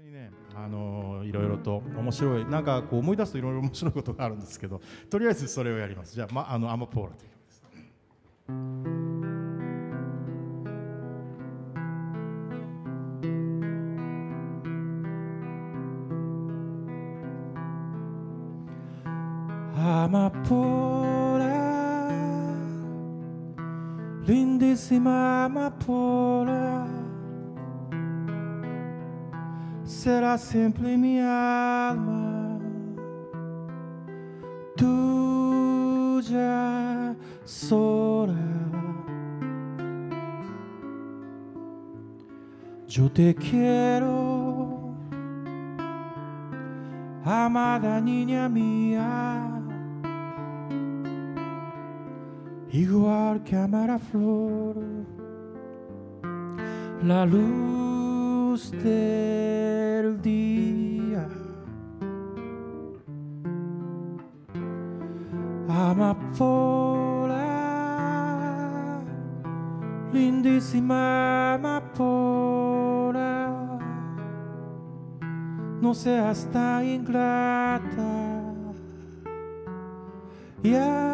にね、いろいろと面白い、なんかこう思い出すといろいろ面白いことがあるんですけど、とりあえずそれをやります。じゃあ、アマポーラという曲です。Amapola, lindísima amapola, será sempre minha alma, tuya sola. Yo te quiero, amada niña mía.Igual que amar a flor, la luz del día. Amapola, lindísima amapola, no seas tan ingrata y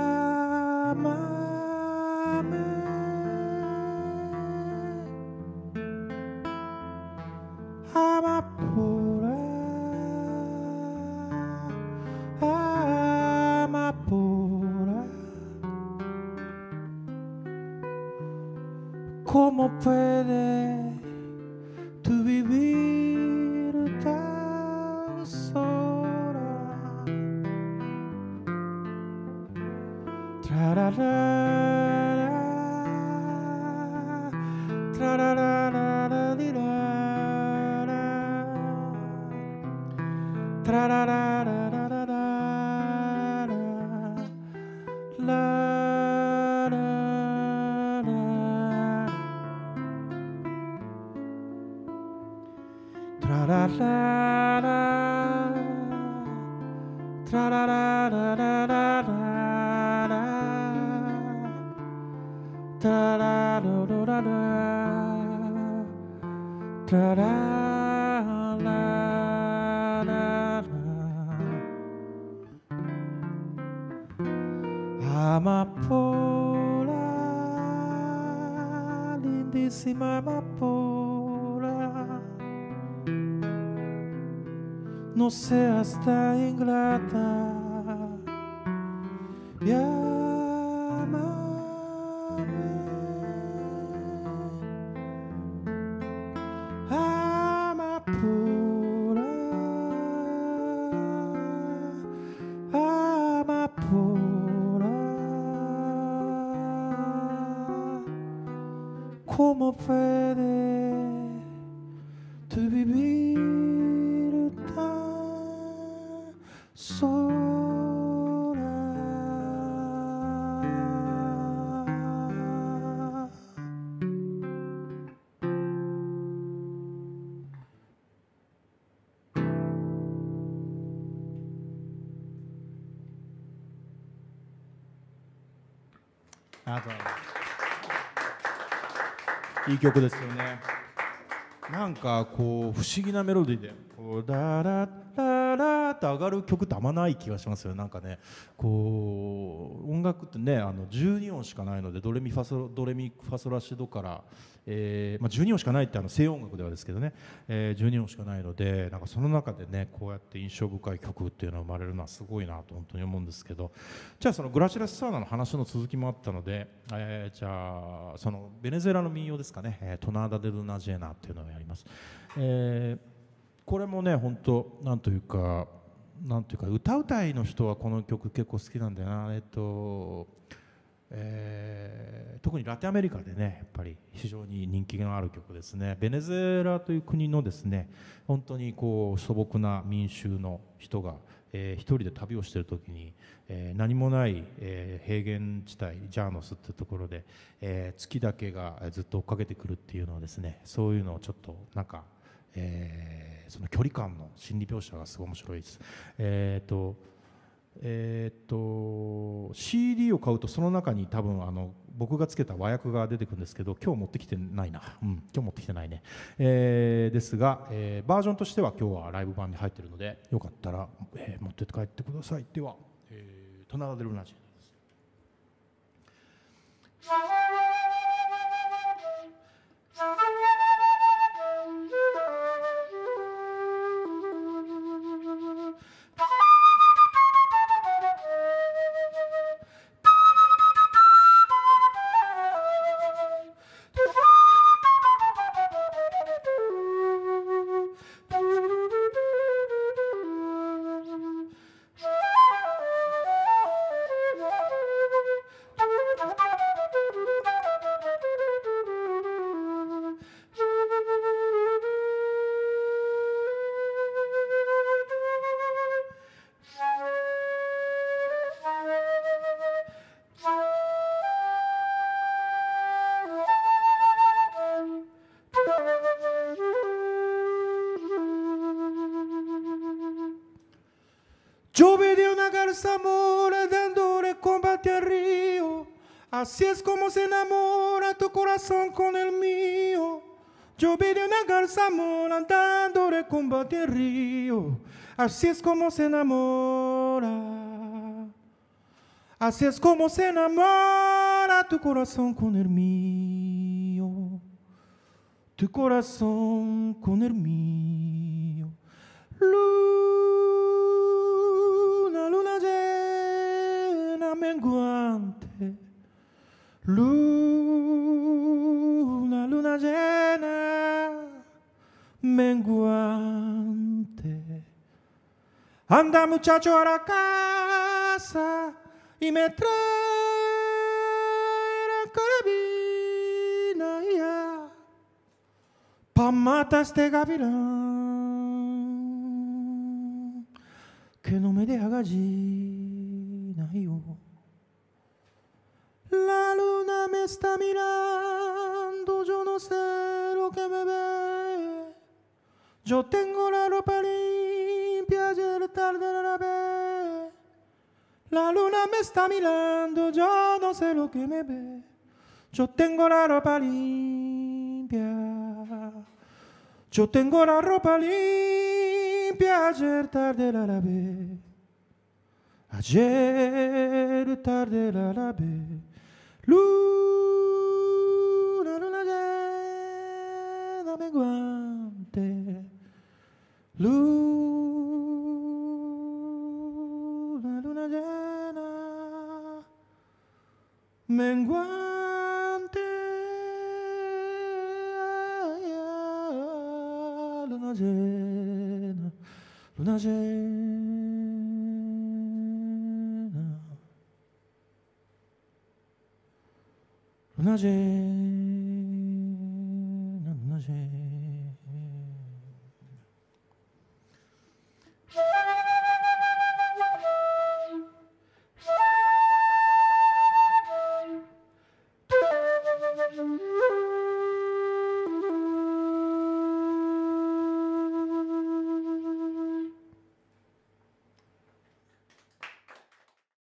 ama.Amapola, amapola, ¿cómo puedes tú vivir tan sola? Tra-ra-ra, Amapola, lindísima amapola, no seas tan ingrata y amame.Amapola, amapola, ¿cómo puedes tú vivir tan sola?いい曲ですよね。なんかこう不思議なメロディーでこうララララって上がる曲ってあんまない気がしますよ。なんかね、こう音楽ってね、12音しかないのでドレミファソラシドから、12音しかないって西洋音楽ではですけどね、12音しかないので、なんかその中でねこうやって印象深い曲っていうのが生まれるのはすごいなと本当に思うんですけど、じゃあそのグラシラスサウナの話の続きもあったので、じゃあそのベネズエラの民謡ですかね、トナーダ・デ・ルナジェーナっていうのをやります。これもね本当なんというか歌うたいの人はこの曲結構好きなんだよな。特にラテンアメリカでねやっぱり非常に人気のある曲ですね。ベネズエラという国のですね本当にこう素朴な民衆の人が、一人で旅をしている時に、何もない、平原地帯ジャーノスっていうところで、月だけがずっと追っかけてくるっていうのはですね、そういうのをちょっとなんか、その距離感の心理描写がすごい面白いです。 CD を買うとその中に多分僕がつけた和訳が出てくるんですけど、今日持ってきてないな、今日持ってきてないね、ですが、バージョンとしては今日はライブ版に入っているので、よかったら、持って帰ってください。では、トナラデルナジーです。Yo veo una garza mora dándole combate al río. Así es como se enamora tu corazón con el mío. Yo veo una garza mora dándole combate al río. Así es como se enamora. Así es como se enamora tu corazón con el mío. Tu corazón con el mío. Luna llena menguante, luna llena menguante. Anda muchacho a la casa y me trae la carabina ya, pa' matar este gavilán que no me deja gallina yo. La luna me está mirando, yo no sé lo que me ve. Yo tengo la ropa limpia, ayer tarde la lavé. La luna me está mirando, yo no sé lo que me ve. Yo tengo la ropa limpia. Yo tengo la ropa limpia, ayer tarde la lavé. Ayer tarde la lavé. Luna llena menguante. Luna llena menguante. Luna llena, luna llena, luna llena.